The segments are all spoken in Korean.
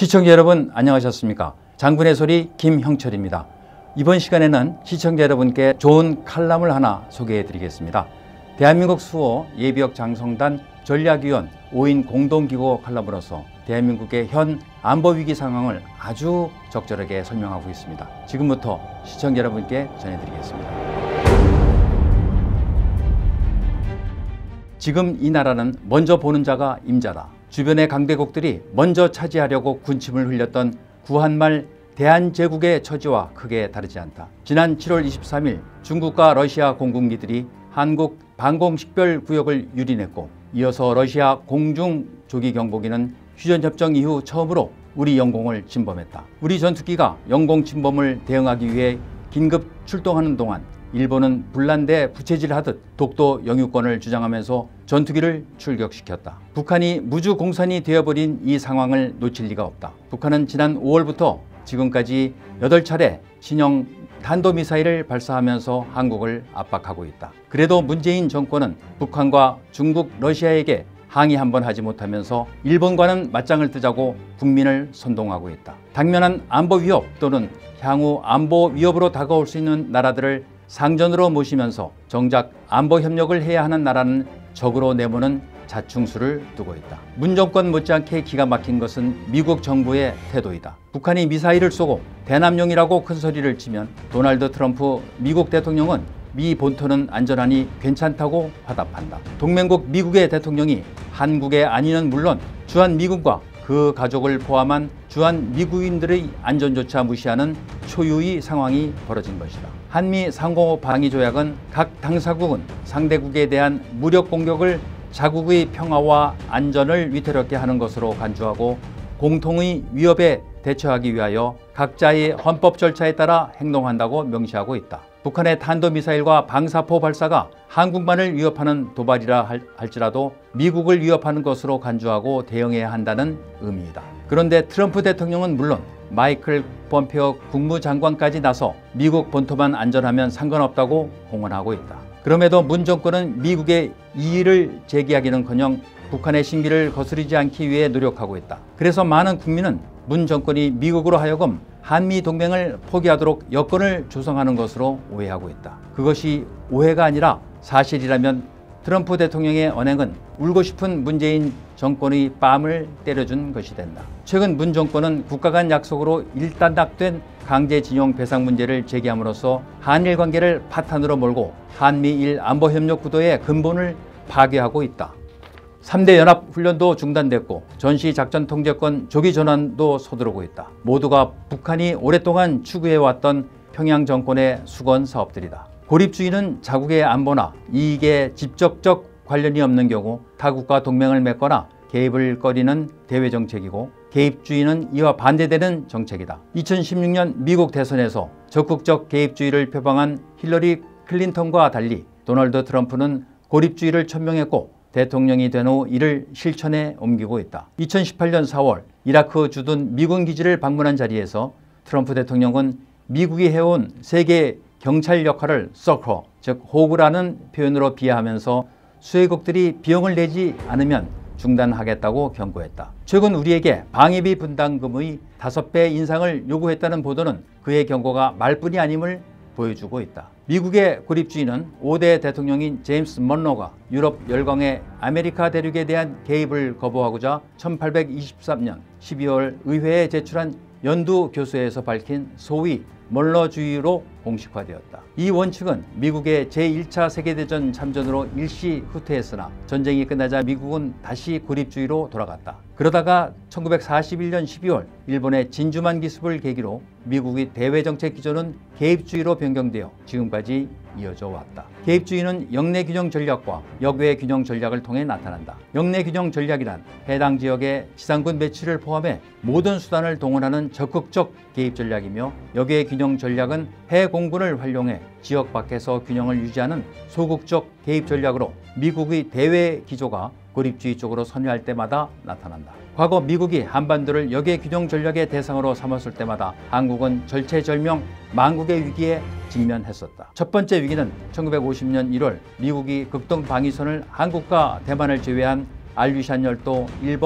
시청자 여러분 안녕하셨습니까? 장군의 소리 김형철입니다. 이번 시간에는 시청자 여러분께 좋은 칼럼을 하나 소개해 드리겠습니다. 대한민국 수호 예비역 장성단 전략위원 5인 공동기고 칼럼으로서 대한민국의 현 안보위기 상황을 아주 적절하게 설명하고 있습니다. 지금부터 시청자 여러분께 전해드리겠습니다. 지금 이 나라는 먼저 보는 자가 임자다. 주변의 강대국들이 먼저 차지하려고 군침을 흘렸던 구한말 대한제국의 처지와 크게 다르지 않다. 지난 7월 23일 중국과 러시아 공군기들이 한국 방공식별구역을 유린했고, 이어서 러시아 공중조기경보기는 휴전협정 이후 처음으로 우리 영공을 침범했다. 우리 전투기가 영공 침범을 대응하기 위해 긴급 출동하는 동안 일본은 불난데 부채질하듯 독도 영유권을 주장하면서 전투기를 출격시켰다. 북한이 무주공산이 되어버린 이 상황을 놓칠 리가 없다. 북한은 지난 5월부터 지금까지 8차례 신형 탄도미사일을 발사하면서 한국을 압박하고 있다. 그래도 문재인 정권은 북한과 중국, 러시아에게 항의 한번 하지 못하면서 일본과는 맞짱을 뜨자고 국민을 선동하고 있다. 당면한 안보 위협 또는 향후 안보 위협으로 다가올 수 있는 나라들을 상전으로 모시면서 정작 안보 협력을 해야 하는 나라는 적으로 내모는 자충수를 두고 있다. 문 정권 못지않게 기가 막힌 것은 미국 정부의 태도이다. 북한이 미사일을 쏘고 대남용이라고 큰소리를 치면 도널드 트럼프 미국 대통령은 미 본토는 안전하니 괜찮다고 화답한다. 동맹국 미국의 대통령이 한국의 안위는 물론 주한미군과 그 가족을 포함한 주한미국인들의 안전조차 무시하는 초유의 상황이 벌어진 것이다. 한미 상호방위조약은 각 당사국은 상대국에 대한 무력 공격을 자국의 평화와 안전을 위태롭게 하는 것으로 간주하고 공통의 위협에 대처하기 위하여 각자의 헌법 절차에 따라 행동한다고 명시하고 있다. 북한의 탄도미사일과 방사포 발사가 한국만을 위협하는 도발이라 할지라도 미국을 위협하는 것으로 간주하고 대응해야 한다는 의미이다. 그런데 트럼프 대통령은 물론 마이클 폼페오 국무장관까지 나서 미국 본토만 안전하면 상관없다고 공언하고 있다. 그럼에도 문 정권은 미국의 이의를 제기하기는커녕 북한의 신기를 거스르지 않기 위해 노력하고 있다. 그래서 많은 국민은 문 정권이 미국으로 하여금 한미 동맹을 포기하도록 여건을 조성하는 것으로 오해하고 있다. 그것이 오해가 아니라 사실이라면 트럼프 대통령의 언행은 울고 싶은 문재인 정권의 뺨을 때려준 것이 된다. 최근 문 정권은 국가 간 약속으로 일단락된 강제징용 배상 문제를 제기함으로써 한일 관계를 파탄으로 몰고 한미일 안보협력 구도의 근본을 파괴하고 있다. 3대 연합훈련도 중단됐고 전시작전통제권 조기 전환도 서두르고 있다. 모두가 북한이 오랫동안 추구해왔던 평양 정권의 수건 사업들이다. 고립주의는 자국의 안보나 이익에 직접적 관련이 없는 경우 타국과 동맹을 맺거나 개입을 꺼리는 대외정책이고, 개입주의는 이와 반대되는 정책이다. 2016년 미국 대선에서 적극적 개입주의를 표방한 힐러리 클린턴과 달리 도널드 트럼프는 고립주의를 천명했고 대통령이 된 후 이를 실천에 옮기고 있다. 2018년 4월 이라크 주둔 미군 기지를 방문한 자리에서 트럼프 대통령은 미국이 해온 세계 경찰 역할을 서커, 즉 호구라는 표현으로 비하하면서 수혜국들이 비용을 내지 않으면 중단하겠다고 경고했다. 최근 우리에게 방위비 분담금의 5배 인상을 요구했다는 보도는 그의 경고가 말뿐이 아님을 보여주고 있다. 미국의 고립주의는 5대 대통령인 제임스 먼로가 유럽 열강의 아메리카 대륙에 대한 개입을 거부하고자 1823년 12월 의회에 제출한 연두 교수에서 밝힌 소위 먼로주의로 공식화되었다. 이 원칙은 미국의 제1차 세계대전 참전으로 일시 후퇴했으나 전쟁이 끝나자 미국은 다시 고립주의로 돌아갔다. 그러다가 1941년 12월 일본의 진주만 기습을 계기로 미국의 대외정책 기조는 개입주의로 변경되어 지금까지 이어져 왔다. 개입주의는 역내균형 전략과 역외균형 전략을 통해 나타난다. 역내균형 전략이란 해당 지역의 지상군 배치를 포함해 모든 수단을 동원하는 적극적 개입 전략이며, 역외균형 전략은 해공군을 활용해 지역 밖에서 균형을 유지하는 소극적 개입 전략으로 미국의 대외 기조가 고립주의 쪽으로 선회할 때마다 나타난다. 과거 미국이 한반도를 역외균형 전략의 대상으로 삼았을 때마다 한국은 절체절명 망국의 위기에 직면했었다. 첫 번째 위기는 1950년 1월 미국이 극동 방위선을 한국과 대만을 제외한 알류샨 열도 일본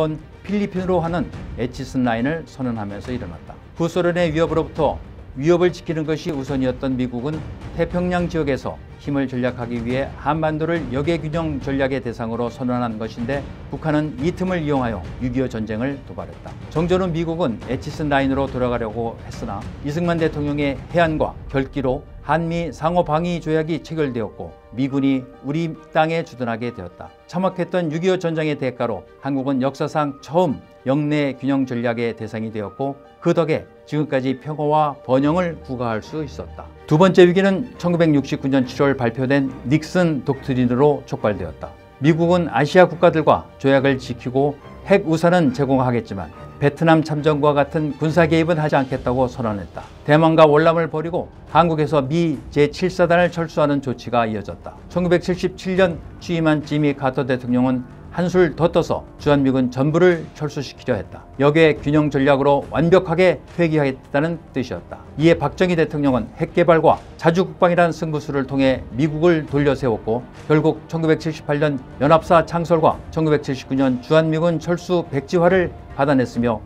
필리핀으로 하는 에치슨 라인을 선언하면서 일어났다. 구소련의 위협으로부터 위협을 지키는 것이 우선이었던 미국은 태평양 지역에서 힘을 전략하기 위해 한반도를 역외균형 전략의 대상으로 선언한 것인데, 북한은 이 틈을 이용하여 6.25 전쟁을 도발했다. 정조는 미국은 에치슨 라인으로 돌아가려고 했으나 이승만 대통령의 해안과 결기로 한미 상호방위 조약이 체결되었고 미군이 우리 땅에 주둔하게 되었다. 참혹했던 6.25 전쟁의 대가로 한국은 역사상 처음 영내 균형 전략의 대상이 되었고, 그 덕에 지금까지 평화와 번영을 구가할 수 있었다. 두 번째 위기는 1969년 7월 발표된 닉슨 독트린으로 촉발되었다. 미국은 아시아 국가들과 조약을 지키고 핵 우산은 제공하겠지만 베트남 참전과 같은 군사 개입은 하지 않겠다고 선언했다. 대만과 월남을 벌이고 한국에서 미 제7사단을 철수하는 조치가 이어졌다. 1977년 취임한 지미 카터 대통령은 한술 더 떠서 주한미군 전부를 철수시키려 했다. 역외 균형 전략으로 완벽하게 회귀하겠다는 뜻이었다. 이에 박정희 대통령은 핵개발과 자주국방이라는 승부수를 통해 미국을 돌려세웠고, 결국 1978년 연합사 창설과 1979년 주한미군 철수 백지화를 받아냈으며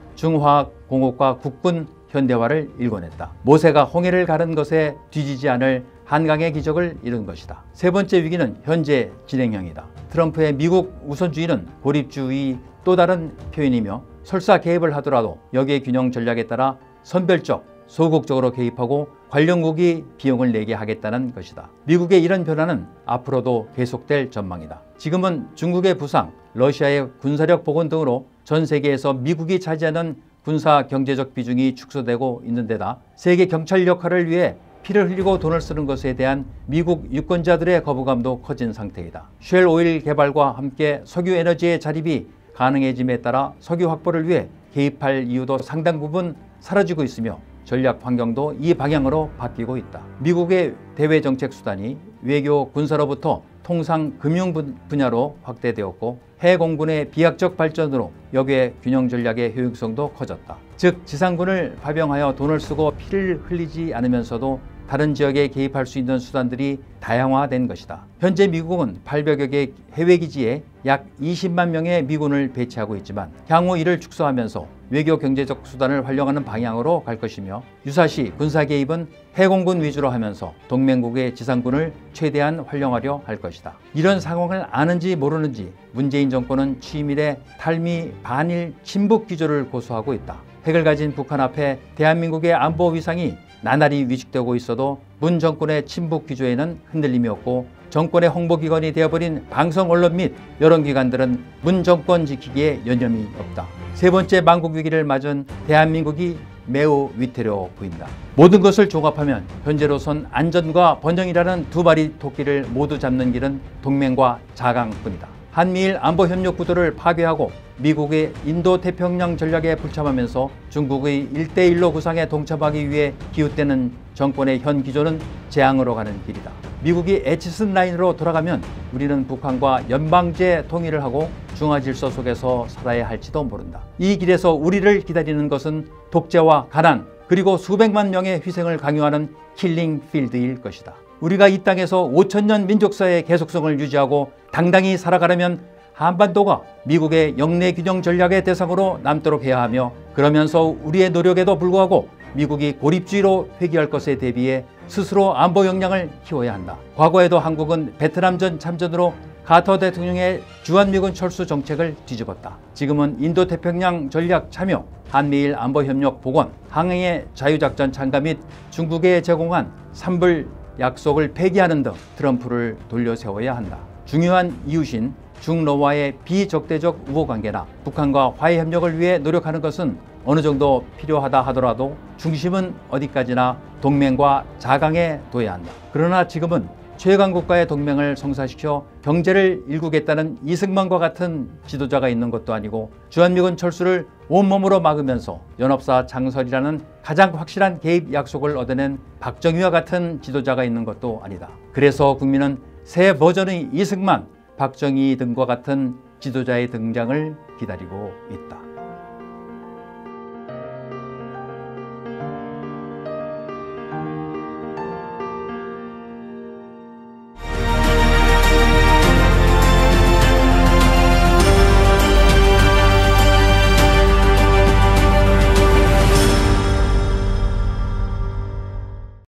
중화공업과 국군 현대화를 일궈냈다. 모세가 홍해를 가른 것에 뒤지지 않을 한강의 기적을 이룬 것이다. 세 번째 위기는 현재 진행형이다. 트럼프의 미국 우선주의는 고립주의 또 다른 표현이며, 설사 개입을 하더라도 역외 균형 전략에 따라 선별적, 소극적으로 개입하고 관련국이 비용을 내게 하겠다는 것이다. 미국의 이런 변화는 앞으로도 계속될 전망이다. 지금은 중국의 부상, 러시아의 군사력 복원 등으로 전 세계에서 미국이 차지하는 군사 경제적 비중이 축소되고 있는 데다 세계 경찰 역할을 위해 피를 흘리고 돈을 쓰는 것에 대한 미국 유권자들의 거부감도 커진 상태이다. 쉘 오일 개발과 함께 석유 에너지의 자립이 가능해짐에 따라 석유 확보를 위해 개입할 이유도 상당 부분 사라지고 있으며 전략 환경도 이 방향으로 바뀌고 있다. 미국의 대외 정책 수단이 외교 군사로부터 통상 금융 분야로 확대되었고, 해공군의 비약적 발전으로 역외 균형 전략의 효용성도 커졌다. 즉 지상군을 파병하여 돈을 쓰고 피를 흘리지 않으면서도 다른 지역에 개입할 수 있는 수단들이 다양화된 것이다. 현재 미국은 800여 개 해외기지에 약 20만 명의 미군을 배치하고 있지만 향후 이를 축소하면서 외교 경제적 수단을 활용하는 방향으로 갈 것이며, 유사시 군사 개입은 해공군 위주로 하면서 동맹국의 지상군을 최대한 활용하려 할 것이다. 이런 상황을 아는지 모르는지 문재인 정권은 취임 이래 탈미 반일 친북 기조를 고수하고 있다. 핵을 가진 북한 앞에 대한민국의 안보 위상이 나날이 위축되고 있어도 문 정권의 친북 기조에는 흔들림이 없고, 정권의 홍보기관이 되어버린 방송 언론 및 여론기관들은 문 정권 지키기에 여념이 없다. 세 번째 망국 위기를 맞은 대한민국이 매우 위태로워 보인다. 모든 것을 종합하면 현재로선 안전과 번영이라는 두 마리 토끼를 모두 잡는 길은 동맹과 자강뿐이다. 한미일 안보협력 구도를 파괴하고 미국의 인도태평양 전략에 불참하면서 중국의 1대1로 구상에 동참하기 위해 기웃대는 정권의 현 기조는 재앙으로 가는 길이다. 미국이 에치슨 라인으로 돌아가면 우리는 북한과 연방제 통일을 하고 중화질서 속에서 살아야 할지도 모른다. 이 길에서 우리를 기다리는 것은 독재와 가난, 그리고 수백만 명의 희생을 강요하는 킬링 필드일 것이다. 우리가 이 땅에서 5천년 민족사의 계속성을 유지하고 당당히 살아가려면 한반도가 미국의 영내 균형 전략의 대상으로 남도록 해야 하며, 그러면서 우리의 노력에도 불구하고 미국이 고립주의로 회귀할 것에 대비해 스스로 안보 역량을 키워야 한다. 과거에도 한국은 베트남전 참전으로 카터 대통령의 주한미군 철수 정책을 뒤집었다. 지금은 인도태평양 전략 참여, 한미일 안보협력 복원, 항해 자유작전 참가 및 중국에 제공한 산불 약속을 폐기하는 등 트럼프를 돌려세워야 한다. 중요한 이웃인 중러와의 비적대적 우호관계나 북한과 화해협력을 위해 노력하는 것은 어느 정도 필요하다 하더라도 중심은 어디까지나 동맹과 자강에 둬야 한다. 그러나 지금은 최강국과의 동맹을 성사시켜 경제를 일구겠다는 이승만과 같은 지도자가 있는 것도 아니고, 주한미군 철수를 온몸으로 막으면서 연합사 창설이라는 가장 확실한 개입 약속을 얻어낸 박정희와 같은 지도자가 있는 것도 아니다. 그래서 국민은 새 버전의 이승만, 박정희 등과 같은 지도자의 등장을 기다리고 있다.